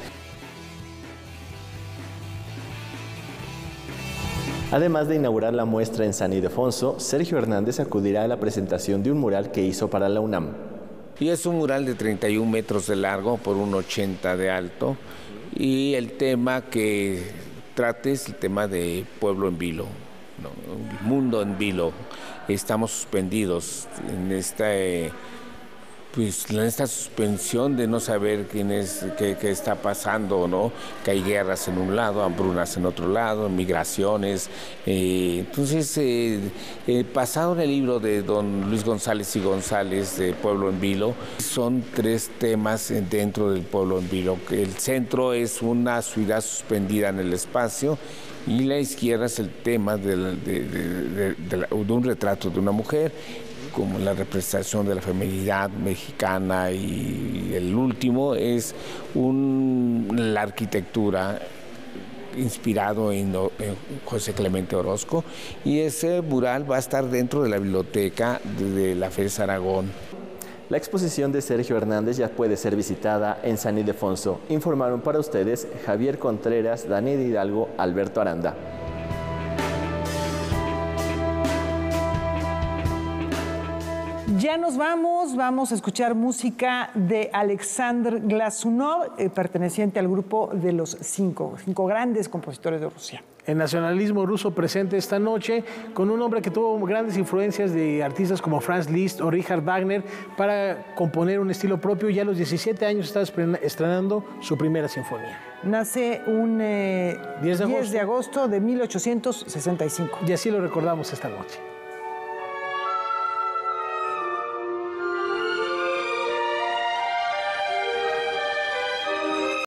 Además de inaugurar la muestra en San Ildefonso, Sergio Hernández acudirá a la presentación de un mural que hizo para la UNAM. Y es un mural de treinta y un metros de largo por un ochenta de alto. Y el tema que trate es el tema de pueblo en vilo, ¿no? El mundo en vilo. Estamos suspendidos en esta, eh, pues, en esta suspensión de no saber quién es, qué, qué está pasando, ¿no? Que hay guerras en un lado, hambrunas en otro lado, migraciones. Eh, entonces, eh, eh, basado en el libro de don Luis González y González, de Pueblo en Vilo, son tres temas dentro del Pueblo en Vilo. El centro es una ciudad suspendida en el espacio y la izquierda es el tema de, de, de, de, de, la, de un retrato de una mujer, como la representación de la feminidad mexicana, y el último es un, la arquitectura inspirado en, en José Clemente Orozco, y ese mural va a estar dentro de la biblioteca de, de la FES Aragón. La exposición de Sergio Hernández ya puede ser visitada en San Ildefonso. Informaron para ustedes Javier Contreras, Daniel Hidalgo, Alberto Aranda. Ya nos vamos, vamos a escuchar música de Alexander Glazunov, eh, perteneciente al grupo de los cinco, cinco grandes compositores de Rusia. El nacionalismo ruso presente esta noche con un hombre que tuvo grandes influencias de artistas como Franz Liszt o Richard Wagner para componer un estilo propio. Ya a los diecisiete años está estrenando su primera sinfonía. Nace un eh, diez de agosto de agosto de mil ochocientos sesenta y cinco. Y así lo recordamos esta noche.